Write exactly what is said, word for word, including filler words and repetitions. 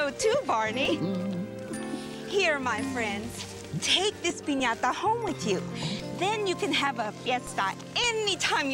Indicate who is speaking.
Speaker 1: you too, Barney. Here, my friends, take this piñata home with you. Then you can have a fiesta anytime you